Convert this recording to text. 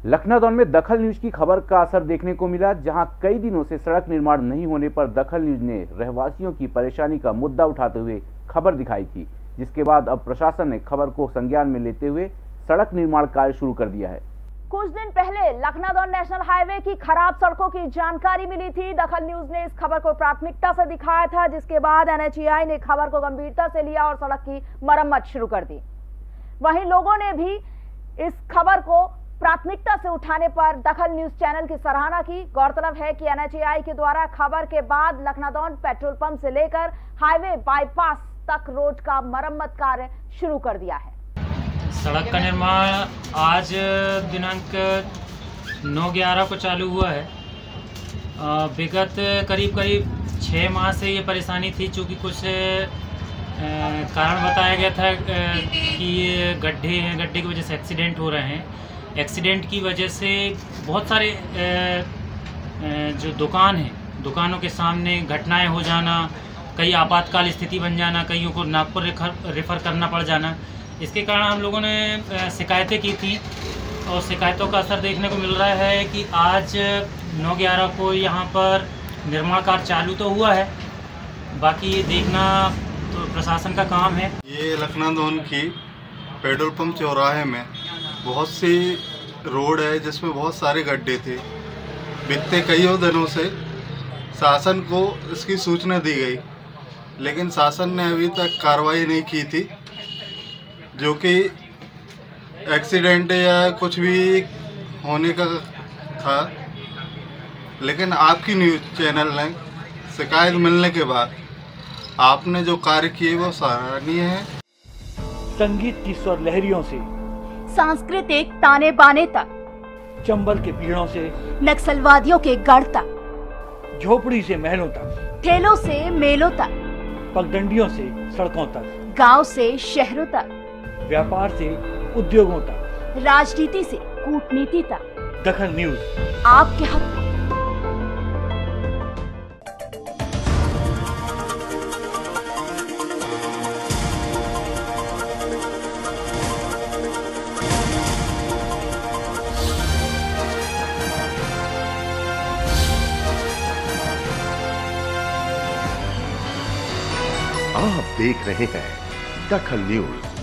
लखनऊ में दखल न्यूज की खबर का असर देखने को मिला, जहां कई दिनों से सड़क निर्माण नहीं होने पर दखल न्यूज ने रहवासियों की परेशानी का मुद्दा उठाते हुए खबर दिखाई थी, जिसके बाद अब प्रशासन ने खबर को संज्ञान में लेते हुए सड़क निर्माण कार्य शुरू कर दिया है। कुछ दिन पहले लखनऊ नेशनल हाईवे की खराब सड़कों की जानकारी मिली थी। दखल न्यूज ने इस खबर को प्राथमिकता से दिखाया था, जिसके बाद NHAI ने खबर को गंभीरता से लिया और सड़क की मरम्मत शुरू कर दी। वहीं लोगों ने भी इस खबर को प्राथमिकता से उठाने पर दखल न्यूज चैनल की सराहना की। गौरतलब है कि NHAI के द्वारा खबर के बाद लखनऊ पेट्रोल पंप से लेकर हाईवे बाईपास तक रोड का मरम्मत कार्य शुरू कर दिया है। सड़क का निर्माण आज दिनांक 9/11 को चालू हुआ है। विगत करीब 6 माह से ये परेशानी थी, चूँकि कुछ कारण बताया गया था कि ये गड्ढे हैं, गड्ढे की वजह से एक्सीडेंट हो रहे हैं। एक्सीडेंट की वजह से बहुत सारे जो दुकान हैं, दुकानों के सामने घटनाएं हो जाना, कई आपातकाल स्थिति बन जाना, कईयों को नागपुर रेफर करना पड़ जाना, इसके कारण हम लोगों ने शिकायतें की थी और शिकायतों का असर देखने को मिल रहा है कि आज 9/11 को यहाँ पर निर्माण कार्य चालू तो हुआ है, बाकी ये देखना तो प्रशासन का काम है। ये लखनऊ की पेट्रोल पंप चौराहे में बहुत सी रोड है जिसमें बहुत सारे गड्ढे थे। बीते कई दिनों से शासन को इसकी सूचना दी गई, लेकिन शासन ने अभी तक कार्रवाई नहीं की थी, जो कि एक्सीडेंट या कुछ भी होने का था। लेकिन आपकी न्यूज़ चैनल ने शिकायत मिलने के बाद आपने जो कार्य किए वो सराहनीय है। संगीत की स्वर लहरियों से सांस्कृतिक ताने बाने तक, चंबल के पीड़ों से नक्सलवादियों के गढ़ तक, झोपड़ी से महलों तक, ठेलों से मेलों तक, पगडंडियों से सड़कों तक, गांव से शहरों तक, व्यापार से उद्योगों तक, राजनीति से कूटनीति तक, दखल न्यूज आपके हक में। आप देख रहे हैं दखल न्यूज।